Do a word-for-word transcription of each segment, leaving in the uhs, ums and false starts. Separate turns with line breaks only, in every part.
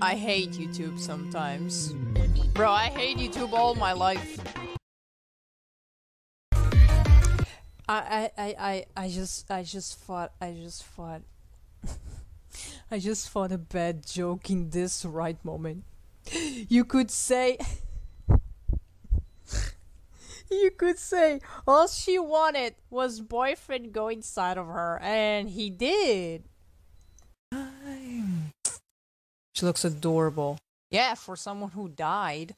I hate YouTube sometimes. Bro, I hate YouTube all my life. I, I, I, I, I just, I just thought, I just thought, I just thought a bad joke in this right moment. You could say, you could say, all she wanted was boyfriend go inside of her, and he did. She looks adorable. Yeah, for someone who died.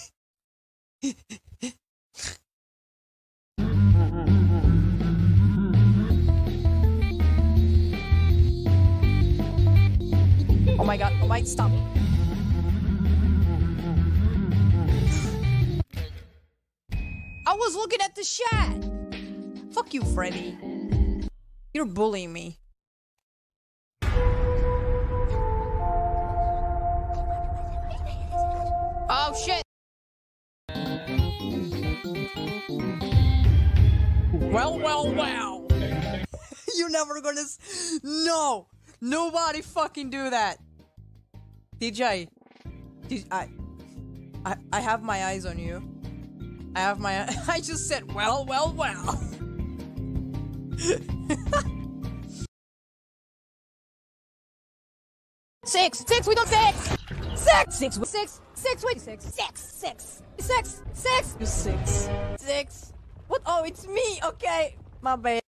Oh my god, oh my, stop. I was looking at the chat. Fuck you, Freddy. You're bullying me. Oh shit! Well, well, well! You're never gonna s- No! Nobody fucking do that! D J, D I, I, I have my eyes on you. I have my, I just said, well, well, well! Six! Six! We got six! Six! Six! Six! Six! Wait! Six! Six! Six! Six! Six! Six! Six! What? Oh, it's me! Okay! My bad.